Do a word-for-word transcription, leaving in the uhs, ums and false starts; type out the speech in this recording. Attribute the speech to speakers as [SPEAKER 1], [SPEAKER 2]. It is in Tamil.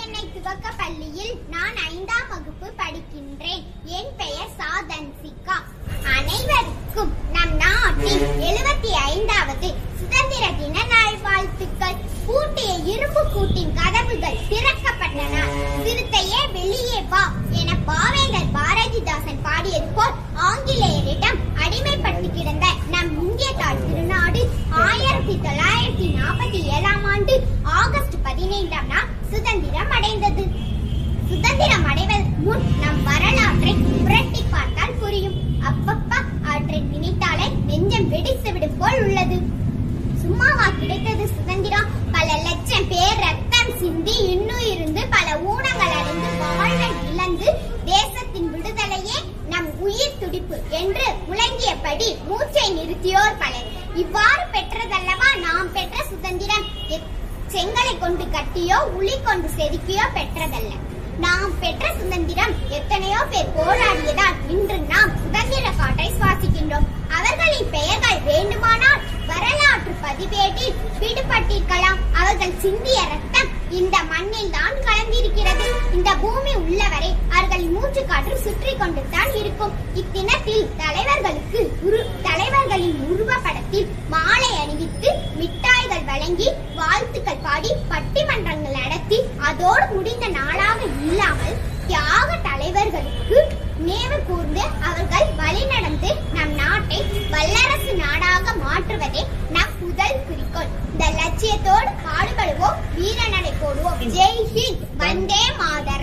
[SPEAKER 1] எண்ணெய் துவக்க பள்ளியில் நான் ஐந்தாம் வகுப்பு படிக்கின்றேன். என் பெயர் சாதன்சிகா. அனைவருக்கும் நம் நாட்டின் எழுபத்தி ஐந்தாவது சுதந்திர தின நல்வாழ்த்துக்கள். பூட்டிய இரும்பு கூட்டின் கதவுகள் திறக்கப்பட்டன. சிறுத்தையே வெளியே வா என பாவேந்தர் பாரதிதாசன் பாடியது போல் ஆங்கிலேயரிடம் அடிமைப்பட்டு கிடந்த நம் இந்திய தாய் திருநாடு ஆயிரத்தி தொள்ளாயிரத்தி நாற்பத்தி ஏழாம் ஆண்டு ஆகஸ்ட் பதினைந்தாம் நாள் சுதந்திரம் அடைந்தது. சுதந்திரம் அடைவதற்கு முன் நம் வரலாற்றை புரட்டி பார்த்தால் புரியும். அப்பப்பா அவற்றை நினைத்தாலே நெஞ்சம் வெடித்து விடும் போல் உள்ளது. சும்மாவா கிடைத்தது சுதந்திரம்? பல லட்சம் பேர் ரத்தம் சிந்தி இன்னும் இருந்து பல ஊனங்கள் அடைந்து வாழ்வை இழந்து தேசத்தின் விடுதலையே நம் உயிர் துடிப்பு என்று முழங்கியபடி மூச்சை நிறுத்தியோர் பலர். இவ்வாறு பெற்றதல்லவா நாம் பெற்ற சுதந்திரம். செங்கலை கொண்டு கட்டியோ உளி கொண்டு செதுக்கியோ பெற்றதல்ல. நாம் பெற்ற சுதந்திரம் எத்தனையோ பேர் போராடியதால் இன்று நாம் சுதந்திர காற்றை சுவாசிக்கின்றோம். அவர்களின் பெயர்கள் வேண்டுமானால் வரலாற்று பதிவேட்டில் விடுபட்டிருக்கலாம். அவர்கள் சிந்திய ரத்தம் இந்த மண்ணில் தான் கலந்திருக்கிறது. இந்த பூமி உள்ளவரை அவர்களின் மூச்சு காற்று சுற்றி கொண்டு தான் இருக்கும். இத்தினத்தில் தலைவர்களுக்கு தலைவர்களின் உருவப்படத்தில் மாலை அணிவித்து மிட்டாய்கள் வழங்கி வாழ்த்துக்கள் பாடி பட்டிமன்றங்கள் நடத்தி அதோடு முடிந்த நாளாக இல்லாமல் தியாக தலைவர்களுக்கு நினைவு கூர்ந்து அவர்கள் வழி நடந்து நம் நாட்டை வல்லரசு நாடாக மாற்றுவதே நம் முதல் குறிக்கோள். இந்த லட்சியத்தோடு பாடுபடுவோம், வீரநடை போடுவோம். ஜெய் ஹிந்த், வந்தே மாதரம்.